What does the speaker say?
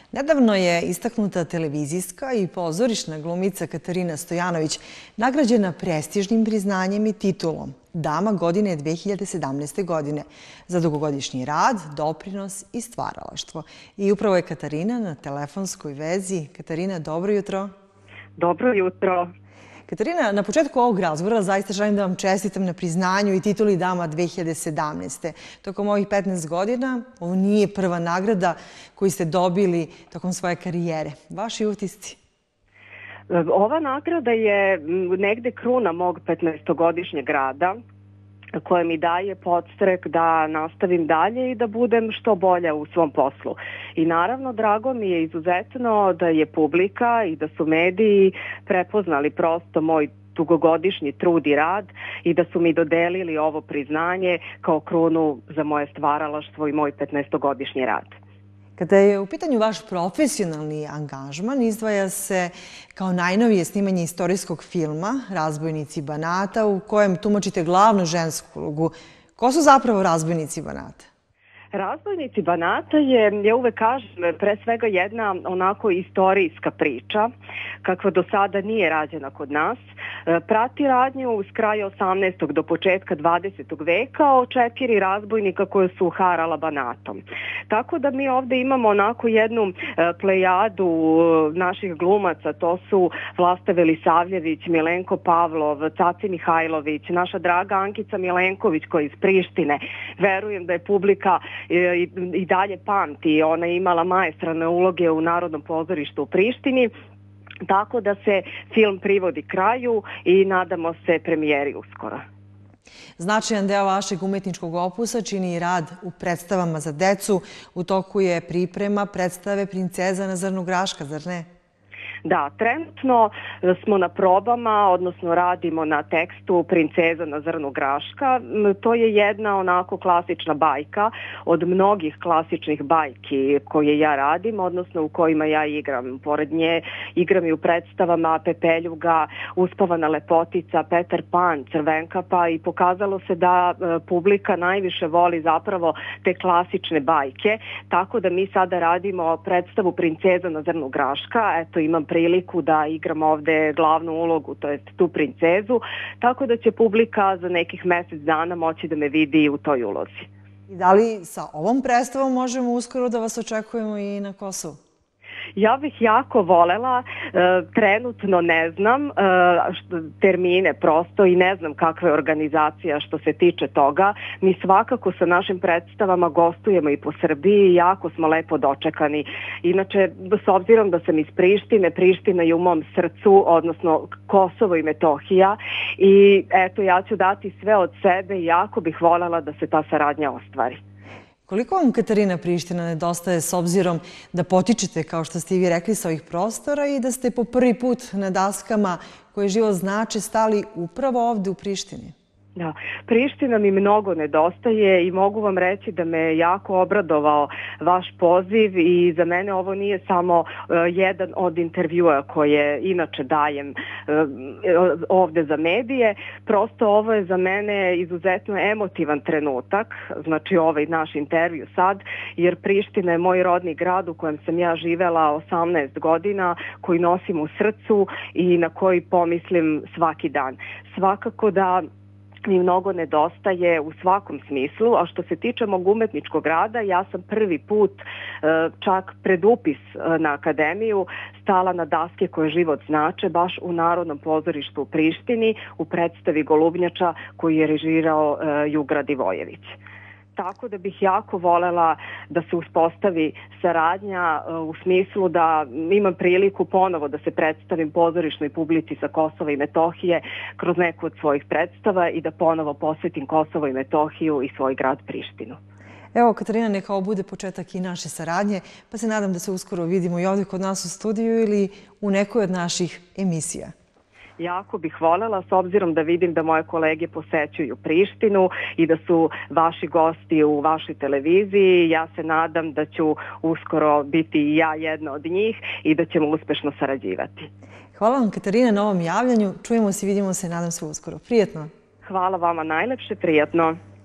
Nedavno je istaknuta televizijska i pozorišna glumica Katarina Stojanović nagrađena prestižnim priznanjem i titulom Dama godine 2017. godine za dugogodišnji rad, doprinos i stvaralaštvo. I upravo je Katarina na telefonskoj vezi. Katarina, dobro jutro. Dobro jutro. Katarina, na početku ovog razgovora zaista želim da vam čestitam na priznanju i tituli Dama 2017. Tokom ovih 15 godina ovo nije prva nagrada koju ste dobili tokom svoje karijere. Vaši utisci? Ova nagrada je negde kruna mog 15-godišnjeg rada, koje mi daje podstrek da nastavim dalje i da budem što bolja u svom poslu. I naravno, drago mi je izuzetno da je publika i da su mediji prepoznali prosto moj dugogodišnji trud i rad i da su mi dodelili ovo priznanje kao krunu za moje stvaralaštvo i moj 15-godišnji rad. Kada je u pitanju vaš profesionalni angažman, izdvaja se kao najnovije snimanje istorijskog filma Razbojnici Banata, u kojem tumačite glavnu žensku ulogu. Ko su zapravo razbojnici Banata? Razbojnici Banata je, ja uvek kažem, pre svega jedna onako istorijska priča, kakva do sada nije rađena kod nas. Prati radnju s kraja 18. do početka 20. veka o 4 razbojnika koje su harala Banatom. Tako da mi ovde imamo onako jednu plejadu naših glumaca, to su Vlasta Velisavljević, Milenko Pavlov, Caci Mihajlović, naša draga Ankica Milenković koja je iz Prištine. Verujem da je publika i dalje pamti, ona je imala maestralne uloge u Narodnom pozorištu u Prištini. Tako da se film privodi kraju i nadamo se premijeri uskoro. Značajan deo vašeg umetničkog opusa čini i rad u predstavama za decu. U toku je priprema predstave Princeza na zrnu graška, zar ne? Da, trenutno smo na probama, odnosno radimo na tekstu Princeza na zrnu graška. To je jedna onako klasična bajka od mnogih klasičnih bajki koje ja radim, odnosno u kojima ja igram. Pored nje igram i u predstavama Pepeljuga, Uspavana lepotica, Petar Pan, Crvenkapa i pokazalo se da publika najviše voli zapravo te klasične bajke. Tako da mi sada radimo predstavu Princeza na zrnu graška. Eto, imam priliku da igram ovde glavnu ulogu, to jest tu princezu, tako da će publika za nekih mesec dana moći da me vidi u toj ulozi. I da li sa ovom predstavom možemo uskoro da vas očekujemo i na Kosovu? Ja bih jako volela, trenutno ne znam termine prosto i ne znam kakva je organizacija što se tiče toga. Mi svakako sa našim predstavama gostujemo i po Srbiji i jako smo lepo dočekani. Inače, s obzirom da sam iz Prištine, Priština je u mom srcu, odnosno Kosovo i Metohija i eto, ja ću dati sve od sebe i jako bih volela da se ta saradnja ostvari. Koliko vam, Katarina, Priština nedostaje s obzirom da potičete, kao što ste i vi rekli, sa ovih prostora i da ste po prvi put na daskama koje život znače stali upravo ovde u Prištini? Da, Priština mi mnogo nedostaje i mogu vam reći da me jako obradovao vaš poziv i za mene ovo nije samo jedan od intervjua koje inače dajem ovde za medije. Prosto ovo je za mene izuzetno emotivan trenutak, znači ovaj naš intervju sad, jer Priština je moj rodni grad u kojem sam ja živela 18 godina, koji nosim u srcu i na koji pomislim svaki dan. Svakako da mi mnogo nedostaje u svakom smislu, a što se tiče mog umetničkog rada, ja sam prvi put čak pred upis na akademiju stala na daske koje život znače baš u Narodnom pozorištu u Prištini u predstavi Golubnjača koju je režirao Jugra Divojević. Tako da bih jako volela da se uspostavi saradnja u smislu da imam priliku ponovo da se predstavim pozorišnoj publici sa Kosova i Metohije kroz neku od svojih predstava i da ponovo posvetim Kosovo i Metohiju i svoj grad Prištinu. Evo, Katarina, neka ovo bude početak i naše saradnje, pa se nadam da se uskoro vidimo i ovdje kod nas u studiju ili u nekoj od naših emisija. Jako bih voljela, s obzirom da vidim da moje kolege posećuju Prištinu i da su vaši gosti u vašoj televiziji. Ja se nadam da ću uskoro biti i ja jedna od njih i da ćemo uspešno sarađivati. Hvala vam, Katarina, na ovom javljanju. Čujemo se i vidimo se, nadam se uskoro. Prijetno. Hvala vama najlepše, prijatno.